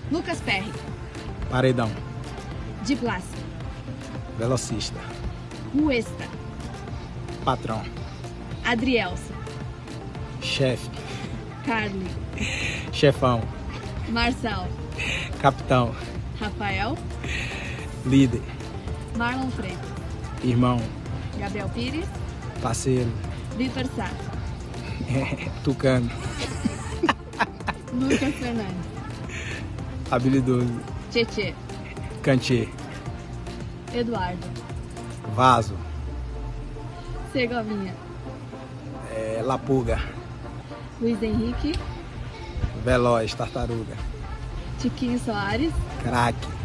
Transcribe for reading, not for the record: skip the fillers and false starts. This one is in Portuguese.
Lucas Perry. Paredão. De Blas. Velocista. Ruesta. Patrão. Adrielson. Chefe. Carly. Chefão. Marçal. Capitão. Rafael. Líder. Marlon Freitas. Irmão. Gabriel Pires. Parceiro. Vitor Sá. Tucano. Lucas Fernandes. Habilidoso. Tietê. Cantier. Eduardo. Vaso. Segovinha. Lapuga. Luiz Henrique. Veloz. Tartaruga. Tiquinho Soares. Craque.